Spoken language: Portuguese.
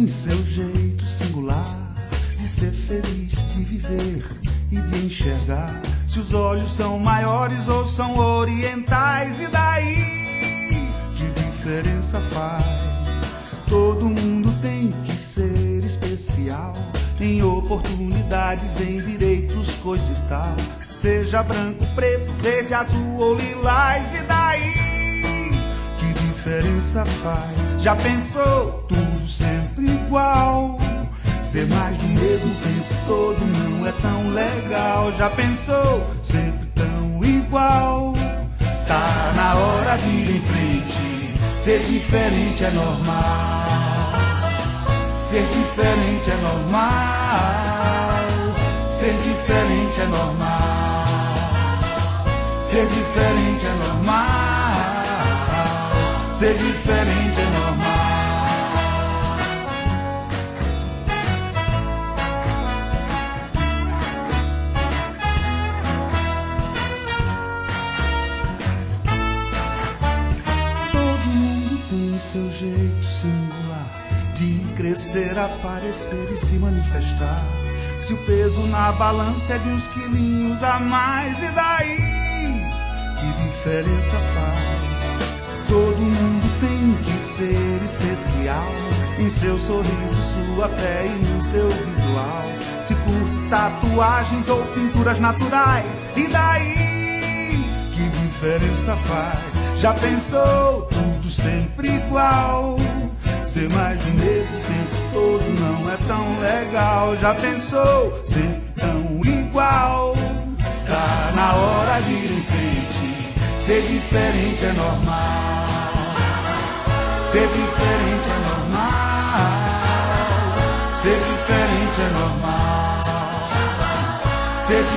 tem seu jeito singular de ser feliz, de viver e de enxergar. Se os olhos são maiores ou são orientais, e daí? Que diferença faz? Todo mundo tem que ser especial, em oportunidades, em direitos, coisa e tal. Seja branco, preto, verde, azul ou lilás, e daí? Que diferença faz? Já pensou? Tudo sempre igual. Ser mais do mesmo tempo todo não é tão legal. Já pensou? Sempre tão igual. Tá na hora de ir em frente. Ser diferente é normal. Ser diferente é normal. Ser diferente é normal. Ser diferente é normal. Ser diferente é normal. Seu jeito singular de crescer, aparecer e se manifestar. Se o peso na balança é de uns quilinhos a mais, e daí? Que diferença faz? Todo mundo tem que ser especial, em seu sorriso, sua fé e no seu visual. Se curte tatuagens ou pinturas naturais, e daí? Que diferença faz? Já pensou? Tudo sempre igual. Ser mais do mesmo tempo todo não é tão legal. Já pensou? Sempre tão igual. Tá na hora de ir em frente. Ser diferente é normal. Ser diferente é normal. Ser diferente é normal. Ser